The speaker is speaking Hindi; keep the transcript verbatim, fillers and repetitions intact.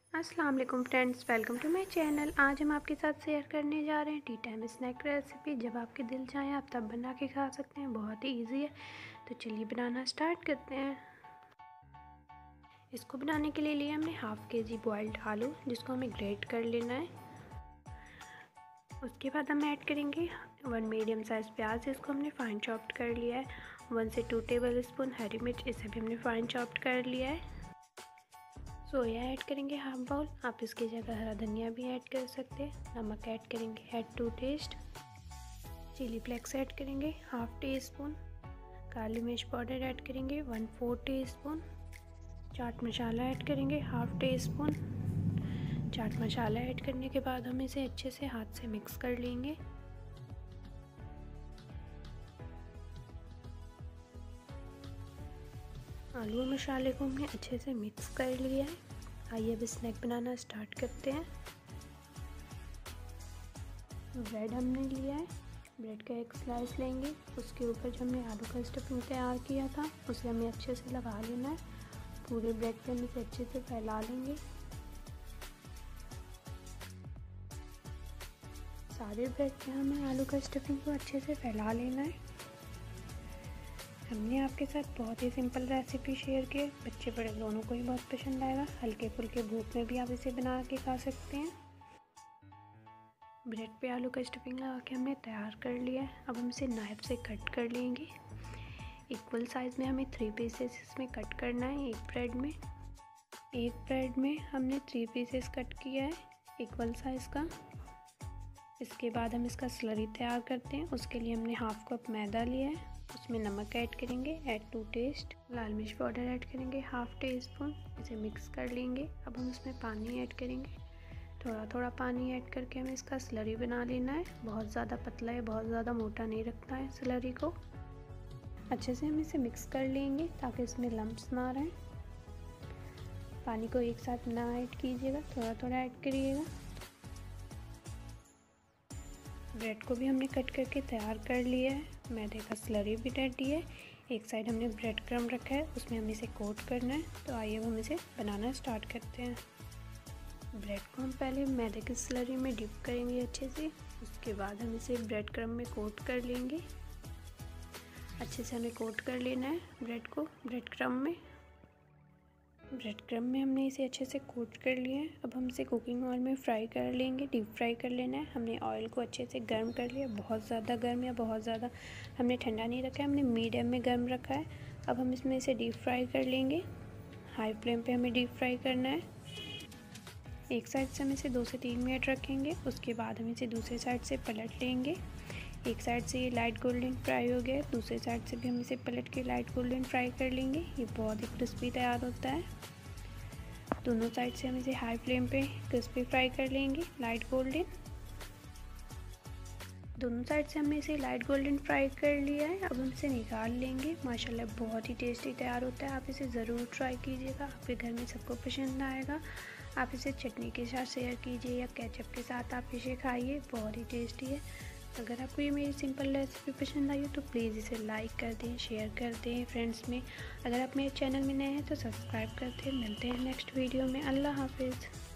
अस्सलाम वालेकुम friends, welcome to my channel. आज हम आपके साथ शेयर करने जा रहे हैं टी टाइम स्नैक रेसिपी। जब आपके दिल चाहे आप तब बना के खा सकते हैं, बहुत ही इजी है। तो चलिए बनाना स्टार्ट करते हैं। इसको बनाने के लिए लिए हमने हाफ़ के जी बॉइल्ड आलू, जिसको हमें ग्रेट कर लेना है। उसके बाद हम ऐड करेंगे वन मीडियम साइज़ प्याज, इसको हमने फाइन चॉप्ड कर लिया है। वन से टू टेबल स्पून हरी मिर्च, इसे भी हमने फाइन चॉप्ड कर लिया है। सोया ऐड करेंगे हाफ बाउल, आप इसकी जगह हरा धनिया भी ऐड कर सकते हैं। नमक ऐड करेंगे add to taste. Chilli flakes add करेंगे हाफ टी स्पून। काली मिर्च पाउडर ऐड करेंगे one four teaspoon. Chaat masala add करेंगे half teaspoon. Chaat masala add करने के बाद हम इसे अच्छे से हाथ से मिक्स कर लेंगे। आलू और मसाले को हमने अच्छे से मिक्स कर लिया है। आइए अब स्नैक बनाना स्टार्ट करते हैं। ब्रेड हमने लिया है, ब्रेड का एक स्लाइस लेंगे। उसके ऊपर जो हमने आलू का स्टफिंग तैयार किया था उसे हमें अच्छे से लगा लेना है। पूरे ब्रेड पे हम इसे अच्छे से फैला लेंगे। सारे ब्रेड पे हमें आलू का स्टफिंग को अच्छे से फैला लेना है। हमने आपके साथ बहुत ही सिंपल रेसिपी शेयर की, बच्चे बड़े दोनों को ही बहुत पसंद आएगा। हल्के फुल्के भूख में भी आप इसे बना के खा सकते हैं। ब्रेड पे आलू का स्टफिंग लगा के हमने तैयार कर लिया है। अब हम इसे नाइफ से कट कर लेंगे। इक्वल साइज़ में हमें थ्री पीसेस इसमें कट करना है। एक ब्रेड में एक ब्रेड में हमने थ्री पीसेस कट किया है इक्वल साइज़ का। इसके बाद हम इसका स्लरी तैयार करते हैं। उसके लिए हमने हाफ कप मैदा लिया है, उसमें नमक ऐड करेंगे ऐड टू टेस्ट। लाल मिर्च पाउडर ऐड करेंगे हाफ टी स्पून। इसे मिक्स कर लेंगे। अब हम इसमें पानी ऐड करेंगे, थोड़ा थोड़ा पानी ऐड करके हमें इसका स्लरी बना लेना है। बहुत ज़्यादा पतला है, बहुत ज़्यादा मोटा नहीं रखना है स्लरी को। अच्छे से हम इसे मिक्स कर लेंगे ताकि इसमें लम्प्स ना रहें। पानी को एक साथ ना ऐड कीजिएगा, थोड़ा थोड़ा ऐड करिएगा। ब्रेड को भी हमने कट करके तैयार कर लिया है। मैदे का स्लरी भी रेडी है। एक साइड हमने ब्रेड क्रम रखा है, उसमें हमें इसे कोट करना है। तो आइए अब हम इसे बनाना स्टार्ट करते हैं। ब्रेड को हम पहले मैदे की स्लरी में डिप करेंगे अच्छे से। उसके बाद हम इसे ब्रेड क्रम में कोट कर लेंगे। अच्छे से हमें कोट कर लेना है ब्रेड को ब्रेड क्रम में। ब्रेड क्रम में हमने इसे अच्छे से कोट कर लिया है। अब हम इसे कुकिंग ऑयल में फ्राई कर लेंगे, डीप फ्राई कर लेना है। हमने ऑयल को अच्छे से गर्म कर लिया, बहुत ज़्यादा गर्म या बहुत ज़्यादा हमने ठंडा नहीं रखा है, हमने मीडियम में गर्म रखा है। अब हम इसमें इसे डीप फ्राई कर लेंगे। हाई फ्लेम पे हमें डीप फ्राई करना है। एक साइड से हम इसे दो से तीन मिनट रखेंगे। उसके बाद हम इसे दूसरे साइड से पलट लेंगे। एक साइड से ये लाइट गोल्डन फ्राई हो गया, दूसरे साइड से भी हम इसे पलट के लाइट गोल्डन फ्राई कर लेंगे। ये बहुत ही क्रिस्पी तैयार होता है। दोनों साइड से हम इसे हाई फ्लेम पे क्रिस्पी फ्राई कर लेंगे लाइट गोल्डन। दोनों साइड से हमने इसे लाइट गोल्डन फ्राई कर लिया है। अब हम इसे निकाल लेंगे। माशाल्लाह बहुत ही टेस्टी तैयार होता है। आप इसे ज़रूर ट्राई कीजिएगा, आपके घर में सबको पसंद आएगा। आप इसे चटनी के साथ शेयर कीजिए या केचप के साथ आप इसे खाइए, बहुत ही टेस्टी है। अगर आपको ये मेरी सिंपल रेसिपी पसंद आई हो तो प्लीज़ इसे लाइक कर दें, शेयर कर दें फ्रेंड्स में। अगर आप मेरे चैनल में नए हैं तो सब्सक्राइब कर दें। मिलते हैं नेक्स्ट वीडियो में। अल्लाह हाफिज़।